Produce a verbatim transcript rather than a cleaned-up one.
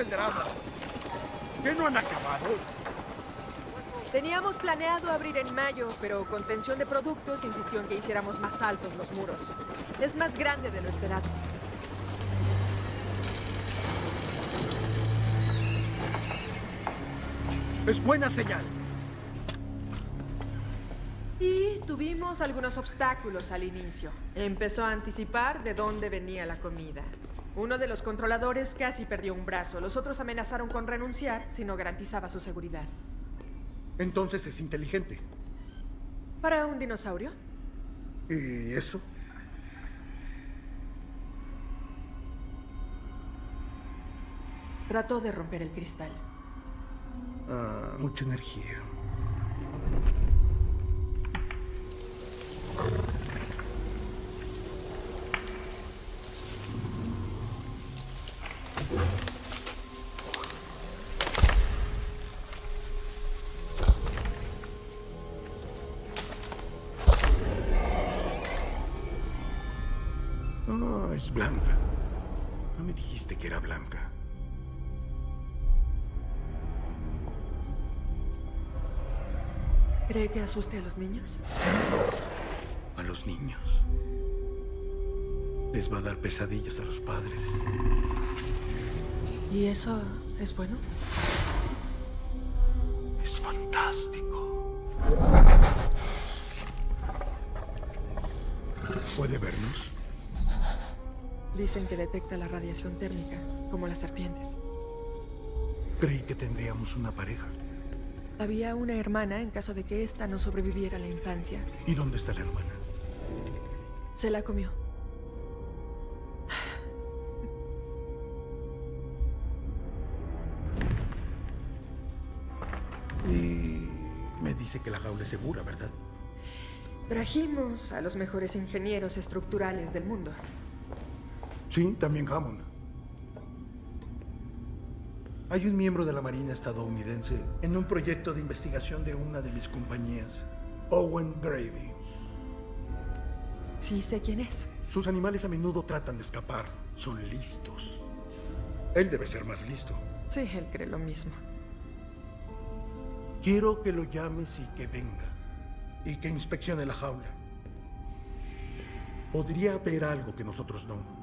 el drama. ¿Qué no han acabado? Teníamos planeado abrir en mayo, pero Contención de Productos insistió en que hiciéramos más altos los muros. Es más grande de lo esperado. Es buena señal. Y tuvimos algunos obstáculos al inicio. Empezó a anticipar de dónde venía la comida. Uno de los controladores casi perdió un brazo. Los otros amenazaron con renunciar si no garantizaba su seguridad. Entonces es inteligente. ¿Para un dinosaurio? ¿Y eso? Trató de romper el cristal. Ah, mucha energía. Ah, es blanca. No me dijiste que era blanca. ¿Cree que asuste a los niños? A los niños. Les va a dar pesadillas a los padres. ¿Y eso es bueno? Es fantástico. ¿Puede vernos? Dicen que detecta la radiación térmica, como las serpientes. Creí que tendríamos una pareja. Había una hermana en caso de que ésta no sobreviviera a la infancia. ¿Y dónde está la hermana? Se la comió. Y me dice que la jaula es segura, ¿verdad? Trajimos a los mejores ingenieros estructurales del mundo. Sí, también Hammond. Hay un miembro de la Marina estadounidense en un proyecto de investigación de una de mis compañías, Owen Grady. Sí sé quién es. Sus animales a menudo tratan de escapar. Son listos. Él debe ser más listo. Sí, él cree lo mismo. Quiero que lo llames y que venga. Y que inspeccione la jaula. Podría ver algo que nosotros no.